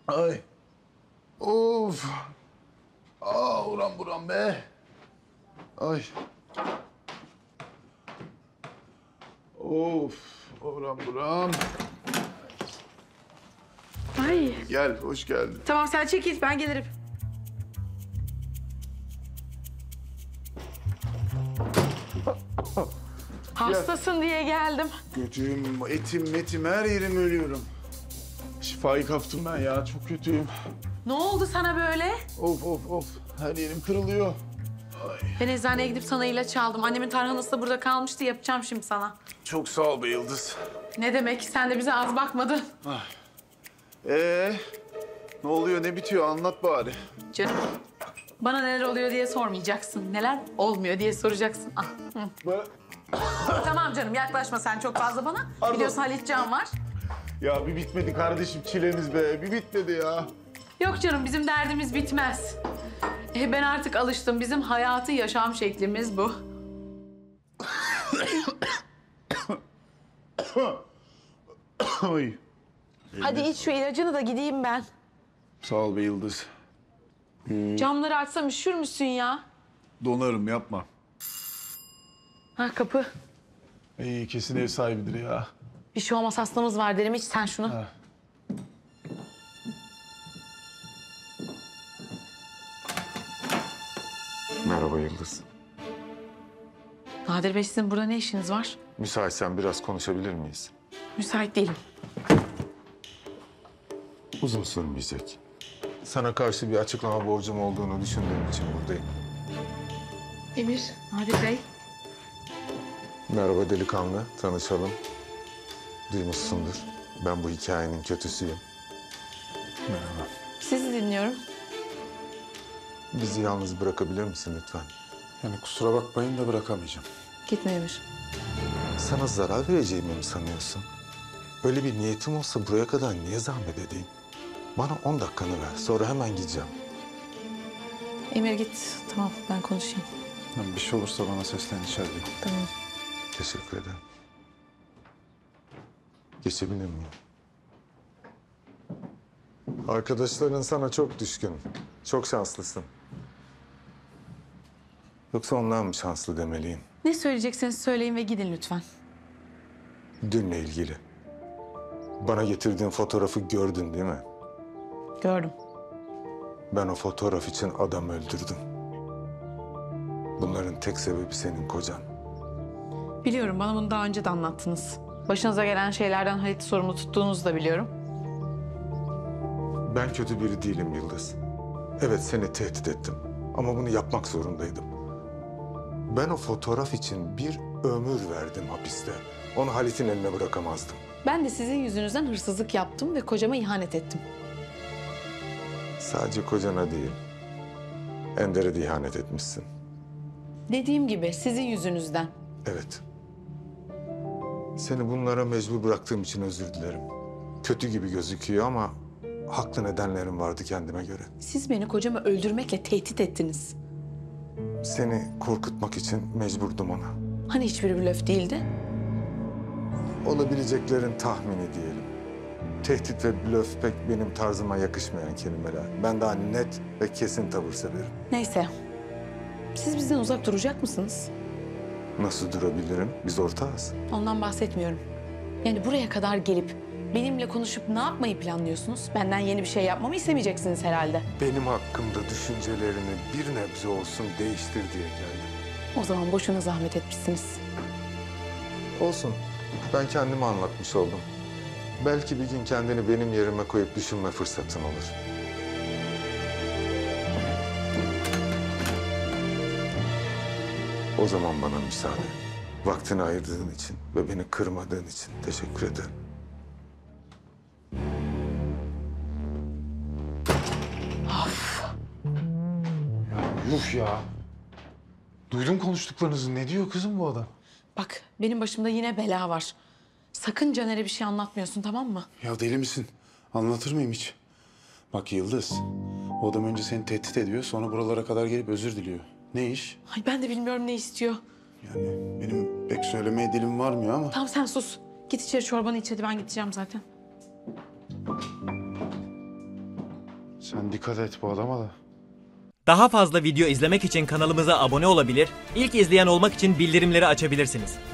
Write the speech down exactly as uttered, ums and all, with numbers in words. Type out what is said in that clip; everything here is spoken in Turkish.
Ay. Of. Aa, ulan buram be. Ay. Of. Ulan buram. Ay. Gel, hoş geldin. Tamam sen çekil, ben gelirim. Hastasın diye geldim. Kötüyüm, etim metim her yerim ölüyorum. Şifayı kaptım ben ya, çok kötüyüm. Ne oldu sana böyle? Of of of, her yerim kırılıyor. Ay. Ben eczaneye gidip sana ilaç aldım. Annemin tarhanası da burada kalmıştı, yapacağım şimdi sana. Çok sağ ol be Yıldız. Ne demek, sen de bize az bakmadın. Ee, ne oluyor, ne bitiyor anlat bari. Canım, bana neler oluyor diye sormayacaksın. Neler olmuyor diye soracaksın. Ah. Hı. Ba- Tamam canım, yaklaşma sen çok fazla bana. Pardon. Biliyorsun Halit Can var. Ya bir bitmedi kardeşim çilemiz be, bir bitmedi ya. Yok canım, bizim derdimiz bitmez. E, ben artık alıştım. Bizim hayatı yaşam şeklimiz bu. Ay. Hadi iç şu ilacını da gideyim ben. Sağ ol be Yıldız. Camları açsam üşür müsün ya? Donarım yapma. Ha kapı. İyi kesin ev sahibidir ya. Bir şey olmaz, hastamız var derim. İç sen şunu. Ha. Merhaba Yıldız. Nadir Bey, sizin burada ne işiniz var? Müsaitsen biraz konuşabilir miyiz? Müsait değilim. Uzun sürmeyecek. Sana karşı bir açıklama borcum olduğunu düşündüğüm için buradayım. Emir, Nadir Bey. Merhaba delikanlı, tanışalım. Duymuşsundur. Ben bu hikayenin kötüsüyüm. Merhaba. Sizi dinliyorum. Bizi yalnız bırakabilir misin lütfen? Yani kusura bakmayın da bırakamayacağım. Gitme Emir. Sana zarar vereceğimi mi sanıyorsun? Öyle bir niyetim olsa buraya kadar niye zahmet edeyim? Bana on dakikanı ver, sonra hemen gideceğim. Emir git. Tamam, ben konuşayım. Bir şey olursa bana seslen içeride. Tamam. Teşekkür ederim. Geçebilir miyim? Arkadaşların sana çok düşkün. Çok şanslısın. Yoksa onlar mı şanslı demeliyim? Ne söyleyecekseniz söyleyin ve gidin lütfen. Dünle ilgili. Bana getirdiğin fotoğrafı gördün değil mi? Gördüm. Ben o fotoğraf için adam öldürdüm. Bunların tek sebebi senin kocan. Biliyorum, bana bunu daha önce de anlattınız. Başınıza gelen şeylerden Halit'i sorumlu tuttuğunuzu da biliyorum. Ben kötü biri değilim Yıldız. Evet seni tehdit ettim. Ama bunu yapmak zorundaydım. Ben o fotoğraf için bir ömür verdim hapiste. Onu Halit'in eline bırakamazdım. Ben de sizin yüzünüzden hırsızlık yaptım ve kocama ihanet ettim. Sadece kocana değil, Ender'e de ihanet etmişsin. Dediğim gibi sizin yüzünüzden. Evet. Seni bunlara mecbur bıraktığım için özür dilerim. Kötü gibi gözüküyor ama haklı nedenlerim vardı kendime göre. Siz beni kocamı öldürmekle tehdit ettiniz. Seni korkutmak için mecburdum ona. Hani hiçbiri blöf değildi? Olabileceklerin tahmini diyelim. Tehdit ve blöf pek benim tarzıma yakışmayan kelimeler. Ben daha net ve kesin tavır severim. Neyse. Siz bizden uzak duracak mısınız? Nasıl durabilirim? Biz ortağız. Ondan bahsetmiyorum. Yani buraya kadar gelip benimle konuşup ne yapmayı planlıyorsunuz? Benden yeni bir şey yapmamı istemeyeceksiniz herhalde. Benim hakkımda düşüncelerini bir nebze olsun değiştir diye geldim. O zaman boşuna zahmet etmişsiniz. Olsun. Ben kendimi anlatmış oldum. Belki bir gün kendini benim yerime koyup düşünme fırsatın olur. O zaman bana müsaade. Vaktini ayırdığın için ve beni kırmadığın için teşekkür ederim. Uf ya. Duydum konuştuklarınızı. Ne diyor kızım bu adam? Bak, benim başımda yine bela var. Sakın Caner'e bir şey anlatmıyorsun, tamam mı? Ya deli misin? Anlatır mıyım hiç? Bak Yıldız, o adam önce seni tehdit ediyor, sonra buralara kadar gelip özür diliyor. Ne iş? Ay ben de bilmiyorum ne istiyor. Yani benim pek söylemeye dilim varmıyor ama... Tamam sen sus. Git içeri çorbanı iç hadi, ben gideceğim zaten. Sen dikkat et bu adama da. Daha fazla video izlemek için kanalımıza abone olabilir, ilk izleyen olmak için bildirimleri açabilirsiniz.